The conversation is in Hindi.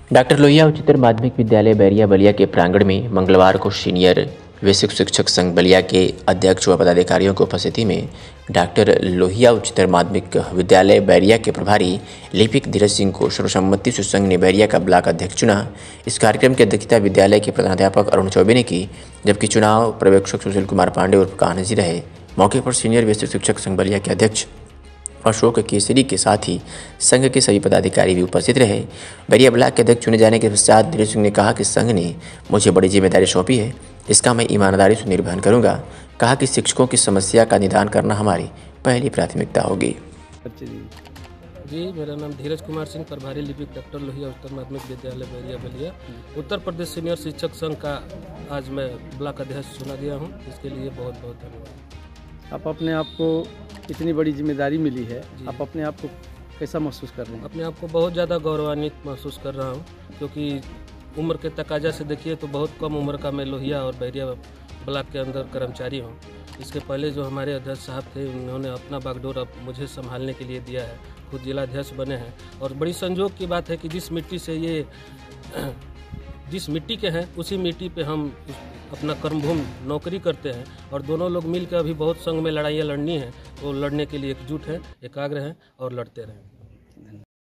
डॉक्टर लोहिया उच्चतर माध्यमिक विद्यालय बैरिया बलिया के प्रांगण में मंगलवार को सीनियर बेसिक शिक्षक संघ बलिया के अध्यक्ष व पदाधिकारियों की उपस्थिति में डॉक्टर लोहिया उच्चतर माध्यमिक विद्यालय बैरिया के प्रभारी लिपिक धीरज सिंह को सर्वसम्मति से संघ ने बैरिया का ब्लॉक अध्यक्ष चुना। इस कार्यक्रम की अध्यक्षता विद्यालय के प्रधानाध्यापक अरुण चौबे ने की, जबकि चुनाव पर्यवेक्षक सुशील कुमार पांडे उर्फ कान्हा जी रहे। मौके पर सीनियर बेसिक शिक्षक संघ बलिया के अध्यक्ष अशोक केसरी के साथ ही संघ के सभी पदाधिकारी भी उपस्थित रहे। बैरिया ब्लॉक के अध्यक्ष चुने जाने के पश्चात धीरज सिंह ने कहा कि संघ ने मुझे बड़ी जिम्मेदारी सौंपी है, इसका मैं ईमानदारी से निर्वहन करूंगा। कहा कि शिक्षकों की समस्या का निदान करना हमारी पहली प्राथमिकता होगी। जी, मेरा नाम धीरज कुमार सिंह, प्रभारी लिपिक डॉक्टर लोहिया उच्चतर माध्यमिक विद्यालय बैरिया बलिया उत्तर प्रदेश सीनियर शिक्षक संघ का आज मैं ब्लॉक अध्यक्ष चुना गया हूँ। इसके लिए बहुत बहुत धन्यवाद। आप अपने आप को इतनी बड़ी जिम्मेदारी मिली है, आप अपने आप को कैसा महसूस कर रहे हैं? अपने आप को बहुत ज़्यादा गौरवान्वित महसूस कर रहा हूँ, क्योंकि उम्र के तकाजा से देखिए तो बहुत कम उम्र का मैं लोहिया और बैरिया ब्लॉक के अंदर कर्मचारी हूँ। इसके पहले जो हमारे अध्यक्ष साहब थे, उन्होंने अपना बागडोर अब मुझे संभालने के लिए दिया है, खुद जिलाध्यक्ष बने हैं। और बड़ी संजोग की बात है कि जिस मिट्टी के हैं उसी मिट्टी पे हम अपना कर्मभूमि नौकरी करते हैं, और दोनों लोग मिलकर अभी बहुत संघ में लड़ाइयाँ लड़नी है, वो लड़ने के लिए एकजुट हैं, एकाग्र हैं और लड़ते रहें।